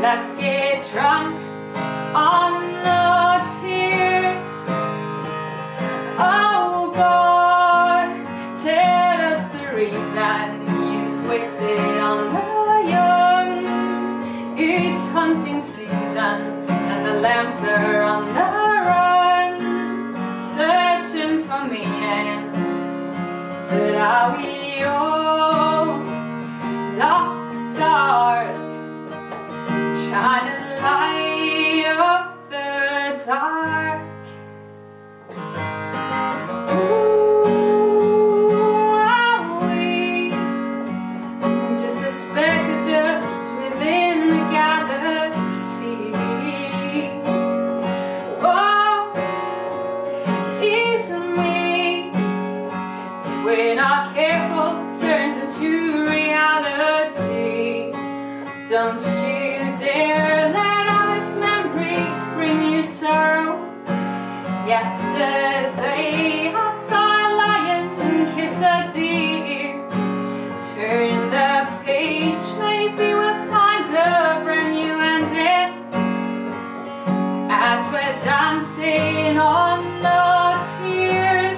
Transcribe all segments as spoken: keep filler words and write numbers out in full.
Let's get drunk on the tears. Oh God, tell us the reason youth wasted on the young. It's hunting season and the lambs are on the run, searching for meaning. But are we all lost stars, trying to light up the dark? Ooh, are we just a speck of dust within the galaxy? Oh, isn't me, if we're not careful, turned into reality. Don't you dare let all these memories bring you sorrow. Yesterday I saw a lion kiss a deer. Turn the page, maybe we'll find a brand new ending as we're dancing on the tears.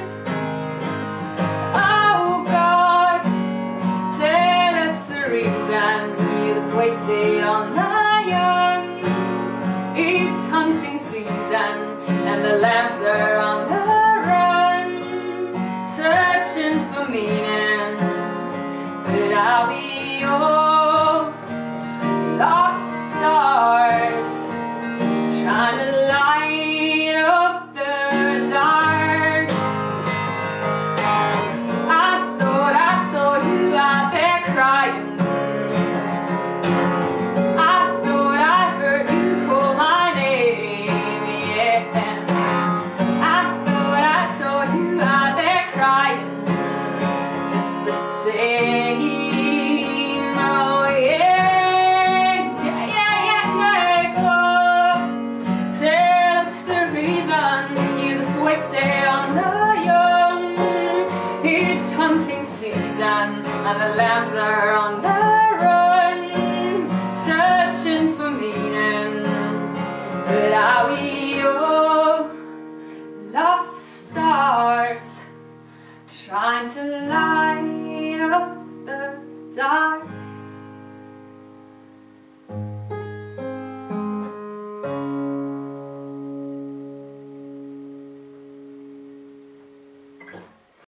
Oh God, tell us the reason youth's wasted on the young. It's hunting season and the lambs are on the run, searching for meaning. But are we all lost stars, trying to light up the dark? I thought I saw you out there crying. And the lambs are on the run, searching for meaning. But are we all lost stars, trying to light up the dark?